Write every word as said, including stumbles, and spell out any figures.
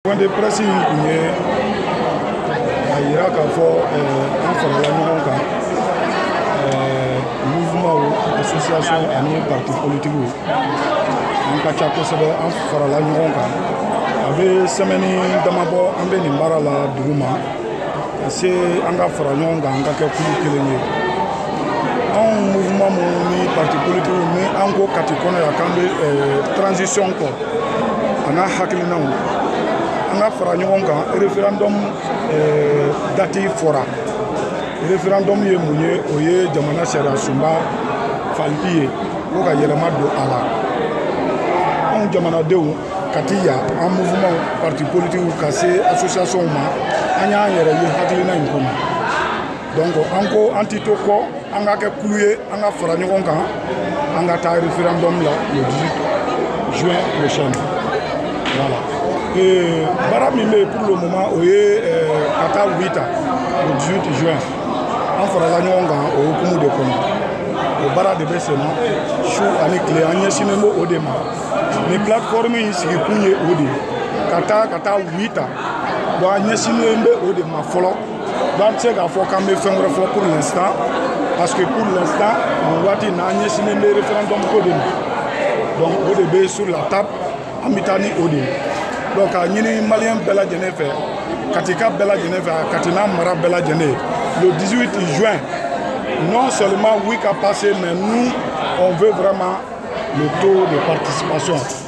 Point de presse in kun ye a yira k'a fɔ an farala ɲɔgɔn kan mouvement association ani parti politique an ka ca kosɛbɛ an farala ɲɔgɔn kan a bɛ semaine damabɔ an bɛ nin baara la dugu ma ka se an ka fara ɲɔgɔn kan an ka kɛ kulu kelen ye anw mouvement mun ni parti politique ni an ko kati kɔnɔ yan k'an bɛ transition kɔ a n'a hakilinaw an ka fara ɲɔgɔn kan référendum date fɔra référendum ye mun ye o ye jamana sariya sunba fali ye ko ka yɛlɛma don a la anw jamanadenw ka ti yan an mouvement parti politique ka se association ma an y'an yɛrɛ ye hakilina in kɔnɔ donc an ko an ti to kɔ an ka kɛ kulu ye an ka fara ɲɔgɔn kan an ka taa référendum la le dix-huit juin prochain voilà. Et bara min bɛ pour le moment o ye ka taa wita le dix-huit juin an farala ɲɔgɔn kan o hukumu de kɔnɔ o baara de bɛ sen na su ani tile an ɲɛsinnen bɛ o de ma ni plateforme in sigi kun ye o de ye ka taa ka taa wita donc an ɲɛsinnen bɛ o de ma fɔlɔ donc an tɛ se k'a fɔ k'an bɛ fɛn wɛrɛ fɔ pour l'instant parce que pour l'instant nin waati in na an ɲɛsinnen bɛ référendum ko de ma donc o de bɛ sur la table an bɛ taa ni o de ye. Donc, à Nini Malien Bella Genefe, Katika Bella Genefe, Katina Mara Bella Gene, le dix-huit juin, non seulement oui qu'a passé, mais nous, on veut vraiment le taux de participation.